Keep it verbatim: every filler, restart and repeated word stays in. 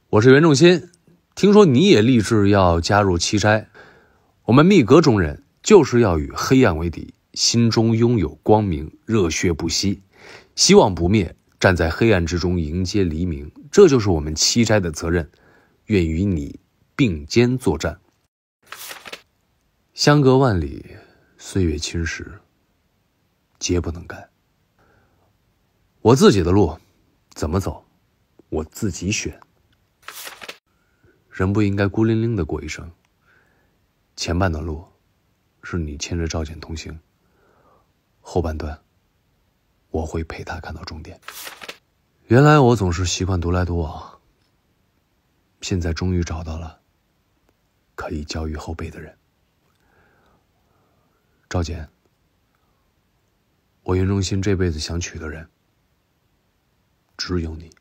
我是袁仲新，听说你也立志要加入七斋。我们密阁中人就是要与黑暗为敌，心中拥有光明，热血不息，希望不灭，站在黑暗之中迎接黎明，这就是我们七斋的责任。愿与你并肩作战。相隔万里，岁月侵蚀，皆不能改。我自己的路怎么走，我自己选。人不应该孤零零地过一生，前半段路是你牵着赵简同行，后半段我会陪他看到终点。原来我总是习惯独来独往，现在终于找到了可以教育后辈的人。赵简，我袁仲新这辈子想娶的人只有你。